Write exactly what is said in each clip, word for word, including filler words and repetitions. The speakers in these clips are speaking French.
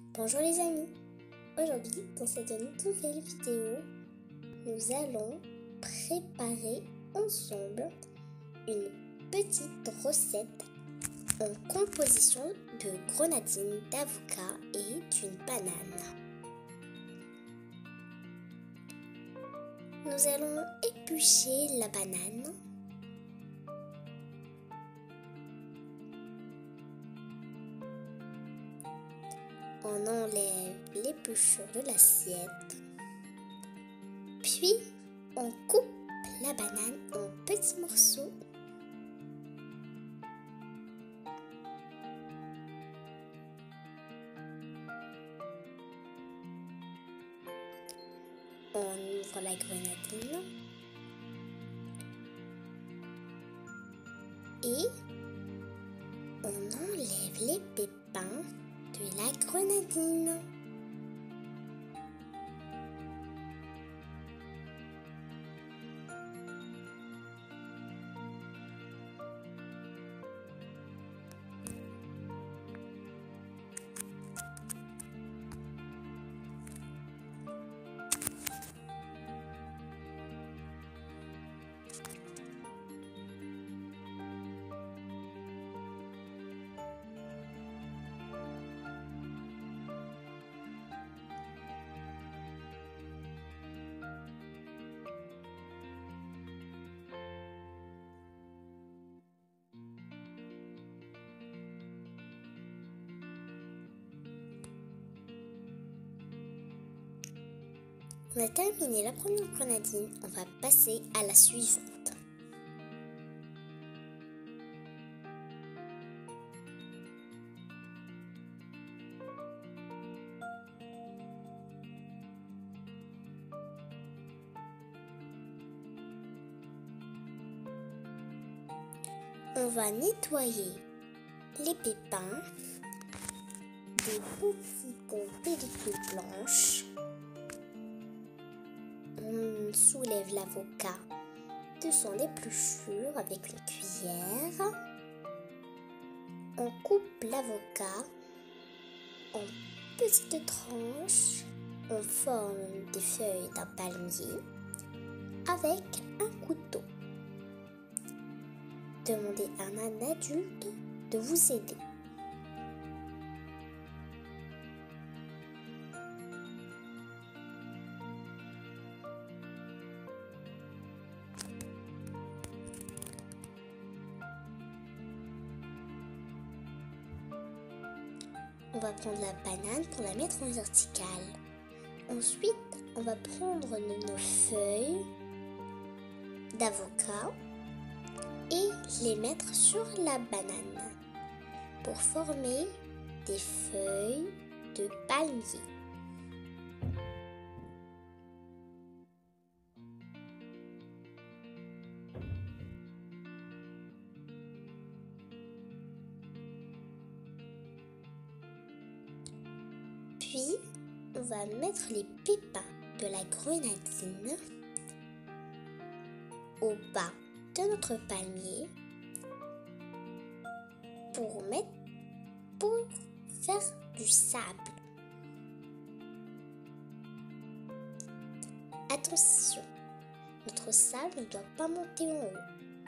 Bonjour les amis, aujourd'hui dans cette nouvelle vidéo, nous allons préparer ensemble une petite recette en composition de grenadine, d'avocat et d'une banane. Nous allons éplucher la banane. On enlève l'épluchure de l'assiette, puis on coupe la banane en petits morceaux. On ouvre la grenadine et on enlève les pépins de la grenadine. On a terminé la première grenadine, on va passer à la suivante. On va nettoyer les pépins, des petites pellicules blanches. On soulève l'avocat de son épluchure avec une cuillère. On coupe l'avocat en petites tranches. On forme des feuilles d'un palmier avec un couteau. Demandez à un adulte de vous aider. On va prendre la banane pour la mettre en verticale. Ensuite, on va prendre nos feuilles d'avocat et les mettre sur la banane pour former des feuilles de palmier. Puis, on va mettre les pépins de la grenadine au bas de notre palmier pour mettre, pour faire du sable. Attention, notre sable ne doit pas monter en haut.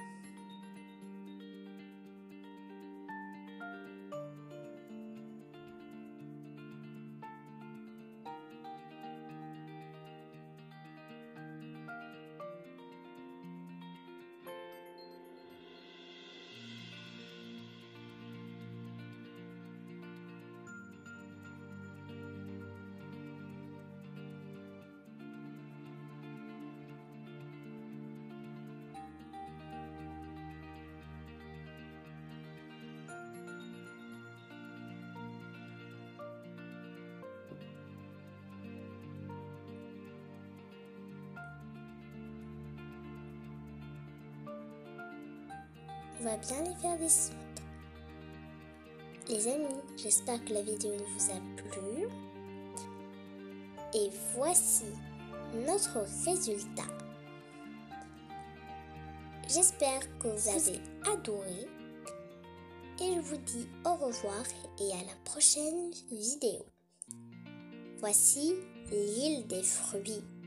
On va bien les faire descendre. Les amis, j'espère que la vidéo vous a plu. Et voici notre résultat. J'espère que vous avez adoré. Et je vous dis au revoir et à la prochaine vidéo. Voici l'île des fruits.